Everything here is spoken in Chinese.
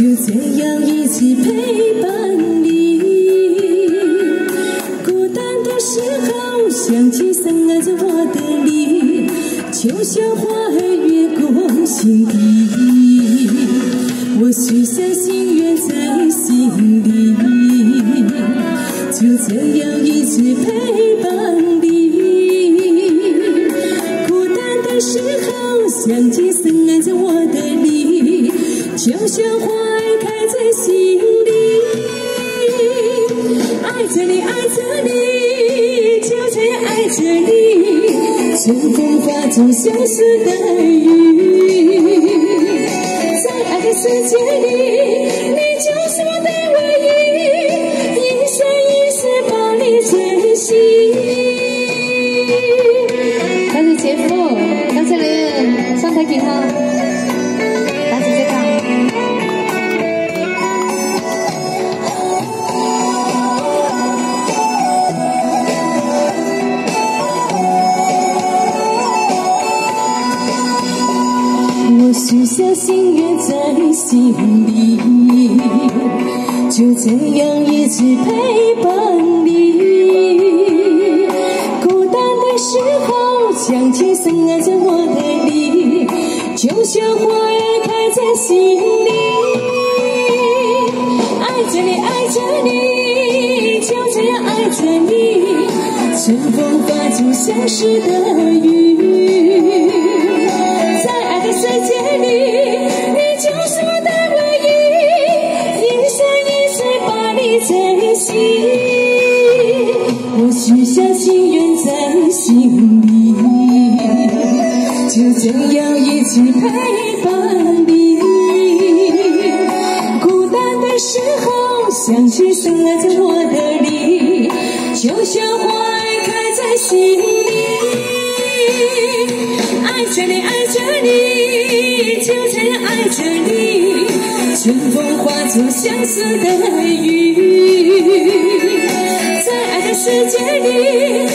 就这样一起陪伴你。孤单的时候，想起深爱着我的你，就像花儿越过心底。我许下心愿在心里，就这样一直陪伴你。孤单的时候，想起深爱着我的你，就像花儿开在心里。爱着你，爱着你，就这样爱着你，春风化作相思的雨。在爱的世界里，你就是我的唯一，一生一世把你珍惜。多謝姐夫，多謝你，身體健康，多謝姐夫。我許下心願在心裡，就這樣一直陪伴你。孤單的時候，想起深愛着我的你，就像花兒開在心裡。愛着你，愛着你，就這樣愛着你，春風化作相思的雨。世界里，你就是我的唯一，一生一世把你珍惜。我許下心願在心裡，就這樣一起陪伴你。孤單的時候，想起深愛着我的你，就像花兒開在心裡。愛着你，愛着你，就這樣愛着你，春風化作相思的雨。在愛的世界裡。